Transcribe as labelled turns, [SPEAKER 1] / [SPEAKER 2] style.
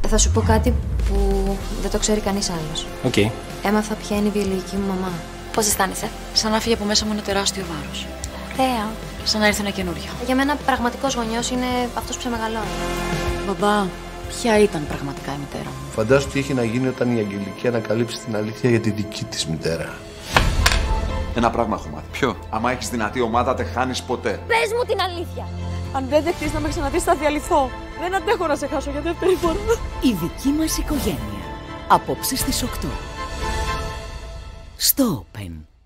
[SPEAKER 1] Θα σου πω κάτι που δεν το ξέρει κανείς άλλος.
[SPEAKER 2] Οκ.
[SPEAKER 1] Έμαθα ποια είναι η βιολογική μου μαμά.
[SPEAKER 3] Πώς αισθάνεσαι? Σαν να φύγει από μέσα μου ένα τεράστιο βάρος.
[SPEAKER 1] Ωραία.
[SPEAKER 3] Σαν να έρθει ένα καινούριο.
[SPEAKER 1] Για μένα πραγματικός γονιός είναι αυτός που σε μεγαλώνει.
[SPEAKER 3] Μπαμπά, ποια ήταν πραγματικά η μητέρα μου?
[SPEAKER 4] Φαντάσου τι έχει να γίνει όταν η Αγγελική ανακαλύψει την αλήθεια για τη δική της μητέρα.
[SPEAKER 5] Ένα πράγμα έχω μάθει.
[SPEAKER 6] Ποιο?
[SPEAKER 5] Άμα έχεις δυνατή ομάδα, δεν χάνεις ποτέ.
[SPEAKER 1] Πες μου την αλήθεια.
[SPEAKER 7] Αν δεν δεχτείς να με ξαναδείς, θα διαλυθώ. Δεν αντέχω να σε χάσω για δεύτερη φορά.
[SPEAKER 8] Η δική μας οικογένεια. Απόψε στις 8. Στο Open.